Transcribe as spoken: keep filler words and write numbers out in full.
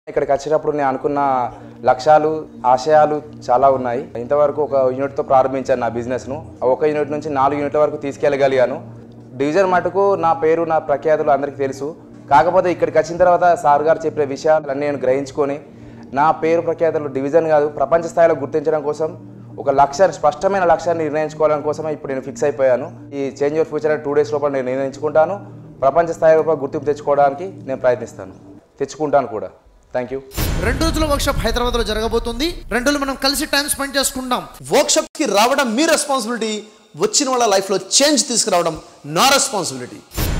ఇక్కడికి వచ్చినప్పుడు నేను అనుకున్న లక్ష్యాలు ఆశయాలు చాలా ఉన్నాయి. ఇంతవరకు ఒక యూనిట్తో ప్రారంభించాను నా బిజినెస్ను. ఒక యూనిట్ నుంచి నాలుగు యూనిట్ల వరకు తీసుకెళ్ళగలిగాను. డివిజన్ మటుకు నా పేరు నా ప్రఖ్యాతులు అందరికీ తెలుసు. కాకపోతే ఇక్కడికి వచ్చిన తర్వాత సార్ గారు చెప్పిన విషయాలన్నీ నేను గ్రహించుకొని నా పేరు ప్రఖ్యాతులు డివిజన్ కాదు ప్రపంచ స్థాయిలో గుర్తించడం కోసం ఒక లక్ష్యాన్ని స్పష్టమైన లక్ష్యాన్ని నిర్ణయించుకోవడం కోసమే ఇప్పుడు నేను ఫిక్స్ అయిపోయాను. ఈ change your future two days లోపల నేను నిర్ణయించుకుంటాను. ప్రపంచ స్థాయి లోపల గుర్తింపు తెచ్చుకోవడానికి నేను ప్రయత్నిస్తాను, తెచ్చుకుంటాను కూడా. Thank you. రెండు రోజుల వర్క్షాప్ హైదరాబాద్లో జరగబోతుంది. రెండు రోజులు మనం కలిసి టైం స్పెండ్ చేసుకుంటాం. వర్క్షాప్కి రావడం మీ రెస్పాన్సిబిలిటీ, వచ్చిన వాళ్ళ లైఫ్లో చేంజ్ తీసుకురావడం నా రెస్పాన్సిబిలిటీ.